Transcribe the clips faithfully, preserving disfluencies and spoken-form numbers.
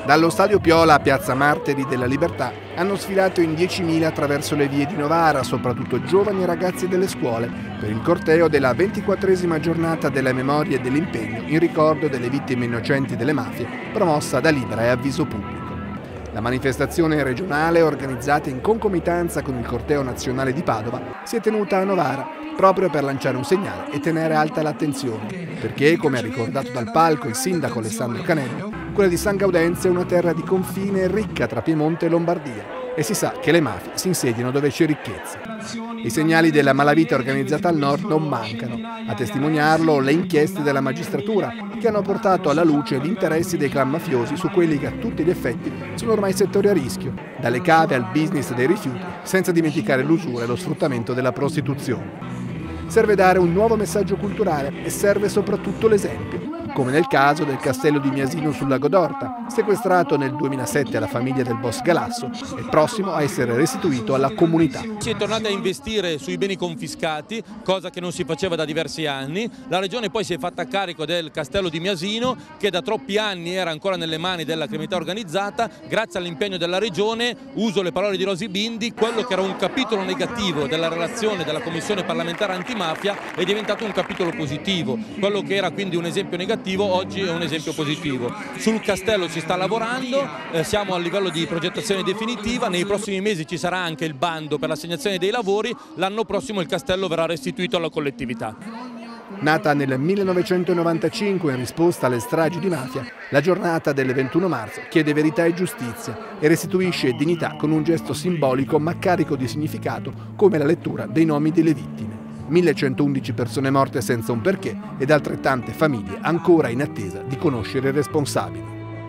Dallo Stadio Piola a Piazza Martiri della Libertà hanno sfilato in diecimila attraverso le vie di Novara, soprattutto giovani e ragazzi delle scuole, per il corteo della ventiquattresima giornata della memoria e dell'impegno in ricordo delle vittime innocenti delle mafie, promossa da Libera e Avviso Pubblico. La manifestazione regionale, organizzata in concomitanza con il corteo nazionale di Padova, si è tenuta a Novara proprio per lanciare un segnale e tenere alta l'attenzione, perché, come ha ricordato dal palco il sindaco Alessandro Canello, quella di San Gaudenzio è una terra di confine ricca tra Piemonte e Lombardia e si sa che le mafie si insediano dove c'è ricchezza. I segnali della malavita organizzata al nord non mancano, a testimoniarlo le inchieste della magistratura che hanno portato alla luce gli interessi dei clan mafiosi su quelli che a tutti gli effetti sono ormai settori a rischio, dalle cave al business dei rifiuti, senza dimenticare l'usura e lo sfruttamento della prostituzione. Serve dare un nuovo messaggio culturale e serve soprattutto l'esempio, come nel caso del castello di Miasino sul Lago d'Orta, sequestrato nel duemilasette alla famiglia del boss Galasso e prossimo a essere restituito alla comunità. Si è tornati a investire sui beni confiscati, cosa che non si faceva da diversi anni. La Regione poi si è fatta carico del castello di Miasino, che da troppi anni era ancora nelle mani della criminalità organizzata. Grazie all'impegno della Regione, uso le parole di Rosi Bindi, quello che era un capitolo negativo della relazione della Commissione parlamentare antimafia è diventato un capitolo positivo. Quello che era quindi un esempio negativo oggi è un esempio positivo. Sul castello si sta lavorando, eh, siamo a livello di progettazione definitiva, nei prossimi mesi ci sarà anche il bando per l'assegnazione dei lavori, l'anno prossimo il castello verrà restituito alla collettività. Nata nel millenovecentonovantacinque in risposta alle stragi di mafia, la giornata del ventuno marzo chiede verità e giustizia e restituisce dignità con un gesto simbolico ma carico di significato come la lettura dei nomi delle vittime. millecentoundici persone morte senza un perché ed altrettante famiglie ancora in attesa di conoscere i responsabili.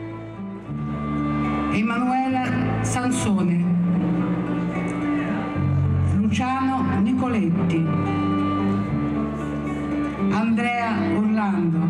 Emanuela Sansone, Luciano Nicoletti, Andrea Orlando,